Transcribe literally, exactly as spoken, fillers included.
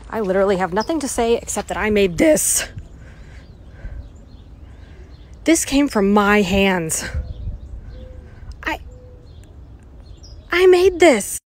I literally have nothing to say except that I made this. This came from my hands. I I made this.